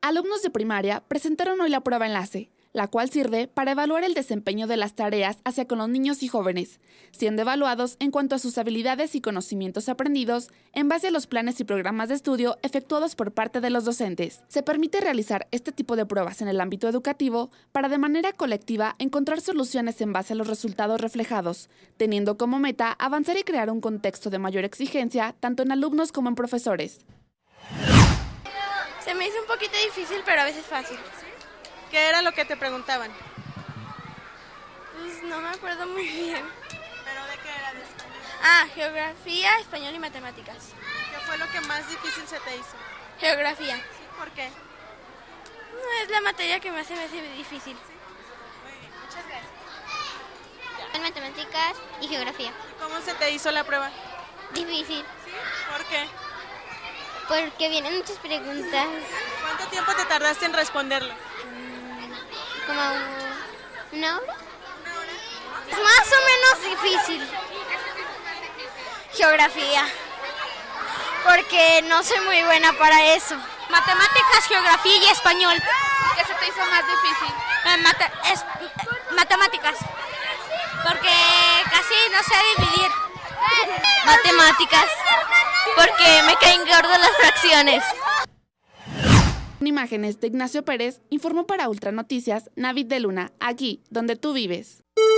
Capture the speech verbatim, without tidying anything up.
Alumnos de primaria presentaron hoy la prueba enlace, la cual sirve para evaluar el desempeño de las tareas hacia con los niños y jóvenes, siendo evaluados en cuanto a sus habilidades y conocimientos aprendidos en base a los planes y programas de estudio efectuados por parte de los docentes. Se permite realizar este tipo de pruebas en el ámbito educativo para de manera colectiva encontrar soluciones en base a los resultados reflejados, teniendo como meta avanzar y crear un contexto de mayor exigencia tanto en alumnos como en profesores. Se me hizo un poquito difícil, pero a veces fácil. ¿Qué era lo que te preguntaban? Pues no me acuerdo muy bien. ¿Pero de qué era? ¿De español? Ah, geografía, español y matemáticas. ¿Qué fue lo que más difícil se te hizo? Geografía. ¿Sí? ¿Por qué? No, es la materia que más se me hace difícil. ¿Sí? Muy bien, muchas gracias. En matemáticas y geografía. ¿Cómo se te hizo la prueba? Difícil, ¿Sí? ¿Por qué? porque vienen muchas preguntas, ¿Cuánto tiempo te tardaste en responderlo? como una hora. Es más o menos difícil. Geografía. Porque no soy muy buena para eso. Matemáticas, geografía y español. ¿Qué se te hizo más difícil? Eh, mate- es, eh, matemáticas. Porque casi no sé dividir. Matemáticas. Porque me caen gordas las fracciones. Con imágenes de Ignacio Pérez, informó para Ultra Noticias Navid de Luna, aquí donde tú vives.